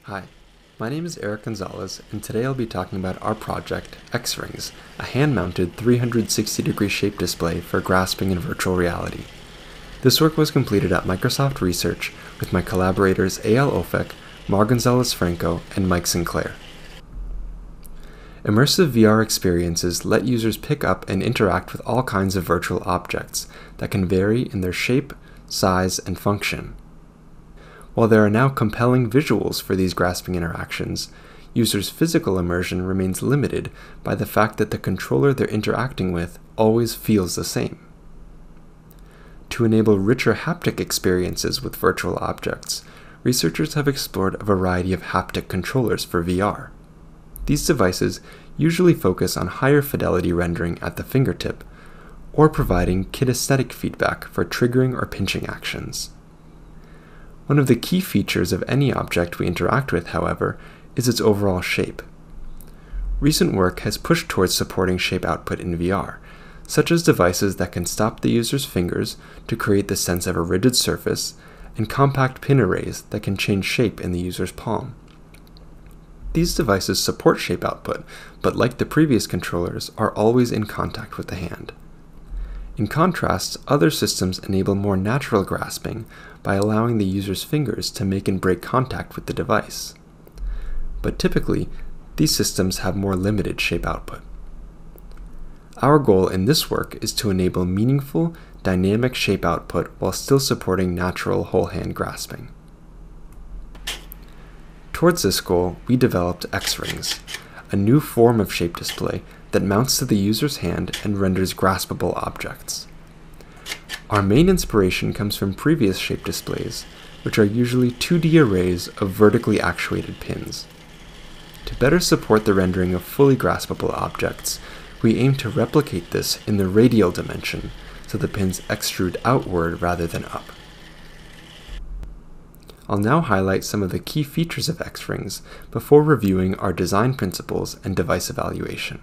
Hi, my name is Eric Gonzalez, and today I'll be talking about our project, X-Rings, a hand-mounted 360-degree shape display for grasping in virtual reality. This work was completed at Microsoft Research with my collaborators Eyal Ofek, Gonzalez-Franco, and Mike Sinclair. Immersive VR experiences let users pick up and interact with all kinds of virtual objects that can vary in their shape, size, and function. While there are now compelling visuals for these grasping interactions, users' physical immersion remains limited by the fact that the controller they're interacting with always feels the same. To enable richer haptic experiences with virtual objects, researchers have explored a variety of haptic controllers for VR. These devices usually focus on higher fidelity rendering at the fingertip, or providing kinesthetic feedback for triggering or pinching actions. One of the key features of any object we interact with, however, is its overall shape. Recent work has pushed towards supporting shape output in VR, such as devices that can stop the user's fingers to create the sense of a rigid surface, and compact pin arrays that can change shape in the user's palm. These devices support shape output, but like the previous controllers, are always in contact with the hand. In contrast, other systems enable more natural grasping by allowing the user's fingers to make and break contact with the device. But typically, these systems have more limited shape output. Our goal in this work is to enable meaningful, dynamic shape output while still supporting natural whole hand grasping. Towards this goal, we developed X-Rings, a new form of shape display that mounts to the user's hand and renders graspable objects. Our main inspiration comes from previous shape displays, which are usually 2D arrays of vertically actuated pins. To better support the rendering of fully graspable objects, we aim to replicate this in the radial dimension, so the pins extrude outward rather than up. I'll now highlight some of the key features of X-Rings before reviewing our design principles and device evaluation.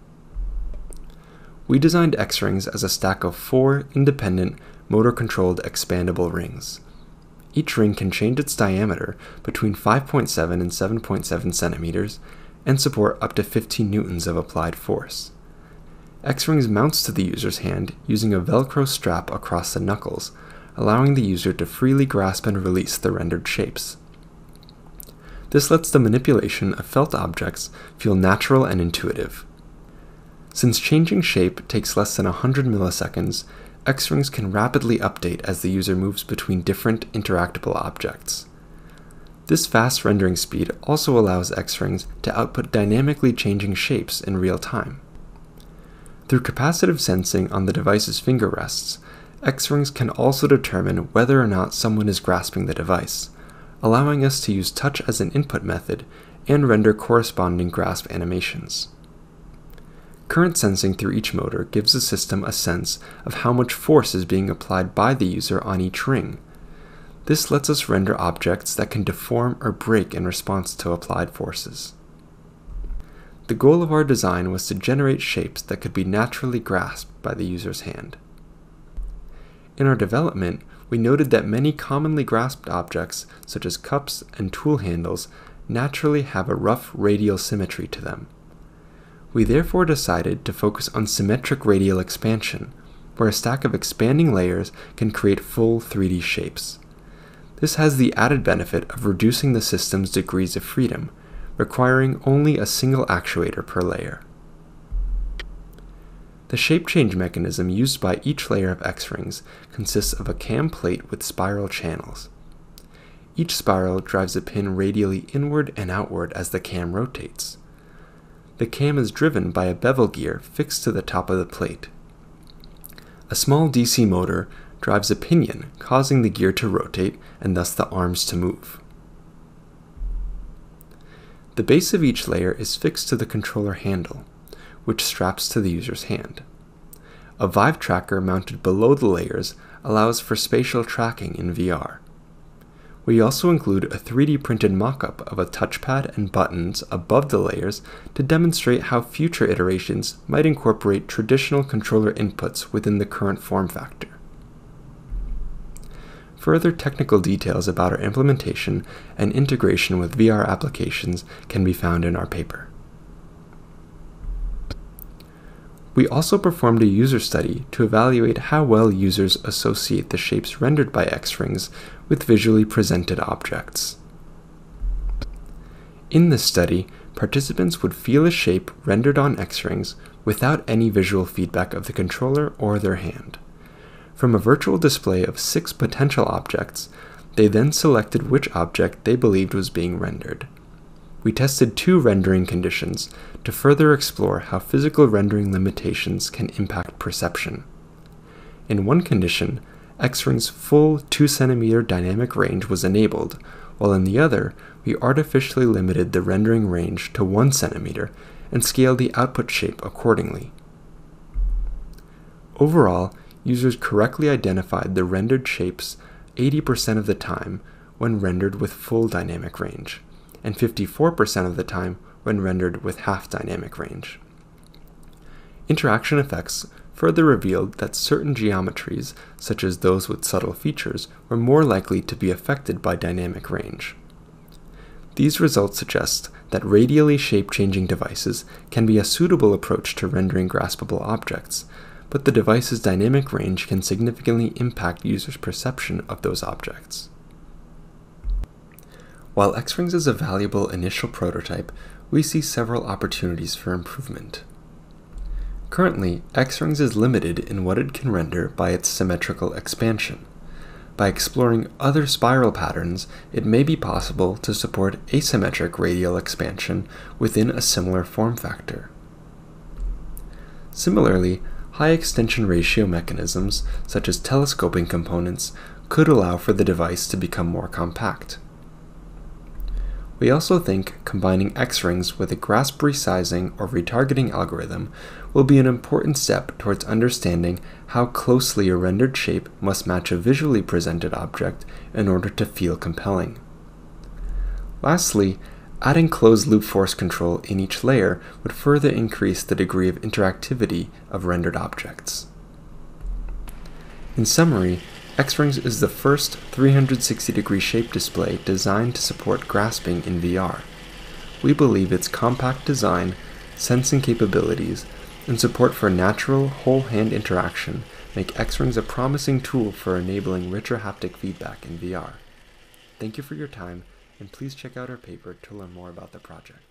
We designed X-Rings as a stack of 4 independent, motor-controlled expandable rings. Each ring can change its diameter between 5.7 and 7.7 centimeters and support up to 15 newtons of applied force. X-Rings mounts to the user's hand using a Velcro strap across the knuckles, allowing the user to freely grasp and release the rendered shapes. This lets the manipulation of felt objects feel natural and intuitive. Since changing shape takes less than 100 milliseconds, X-Rings can rapidly update as the user moves between different interactable objects. This fast rendering speed also allows X-Rings to output dynamically changing shapes in real time. Through capacitive sensing on the device's finger rests, X-Rings can also determine whether or not someone is grasping the device, allowing us to use touch as an input method and render corresponding grasp animations. Current sensing through each motor gives the system a sense of how much force is being applied by the user on each ring. This lets us render objects that can deform or break in response to applied forces. The goal of our design was to generate shapes that could be naturally grasped by the user's hand. In our development, we noted that many commonly grasped objects, such as cups and tool handles, naturally have a rough radial symmetry to them. We therefore decided to focus on symmetric radial expansion, where a stack of expanding layers can create full 3D shapes. This has the added benefit of reducing the system's degrees of freedom, requiring only a single actuator per layer. The shape change mechanism used by each layer of X-Rings consists of a cam plate with spiral channels. Each spiral drives a pin radially inward and outward as the cam rotates. The cam is driven by a bevel gear fixed to the top of the plate. A small DC motor drives a pinion, causing the gear to rotate and thus the arms to move. The base of each layer is fixed to the controller handle, which straps to the user's hand. A Vive tracker mounted below the layers allows for spatial tracking in VR. We also include a 3D printed mock-up of a touchpad and buttons above the layers to demonstrate how future iterations might incorporate traditional controller inputs within the current form factor. Further technical details about our implementation and integration with VR applications can be found in our paper. We also performed a user study to evaluate how well users associate the shapes rendered by X-rings with visually presented objects. In this study, participants would feel a shape rendered on X-rings without any visual feedback of the controller or their hand. From a virtual display of 6 potential objects, they then selected which object they believed was being rendered. We tested 2 rendering conditions to further explore how physical rendering limitations can impact perception. In one condition, X-ring's full 2 cm dynamic range was enabled, while in the other, we artificially limited the rendering range to 1 cm and scaled the output shape accordingly. Overall, users correctly identified the rendered shapes 80% of the time when rendered with full dynamic range, and 54% of the time when rendered with half dynamic range. Interaction effects further revealed that certain geometries, such as those with subtle features, were more likely to be affected by dynamic range. These results suggest that radially shape-changing devices can be a suitable approach to rendering graspable objects, but the device's dynamic range can significantly impact users' perception of those objects. While X-rings is a valuable initial prototype, we see several opportunities for improvement. Currently, X-rings is limited in what it can render by its symmetrical expansion. By exploring other spiral patterns, it may be possible to support asymmetric radial expansion within a similar form factor. Similarly, high extension ratio mechanisms, such as telescoping components, could allow for the device to become more compact. We also think combining X-rings with a grasp resizing or retargeting algorithm will be an important step towards understanding how closely a rendered shape must match a visually presented object in order to feel compelling. Lastly, adding closed-loop force control in each layer would further increase the degree of interactivity of rendered objects. In summary, X-rings is the first 360-degree shape display designed to support grasping in VR. We believe its compact design, sensing capabilities, and support for natural, whole-hand interaction make X-rings a promising tool for enabling richer haptic feedback in VR. Thank you for your time, and please check out our paper to learn more about the project.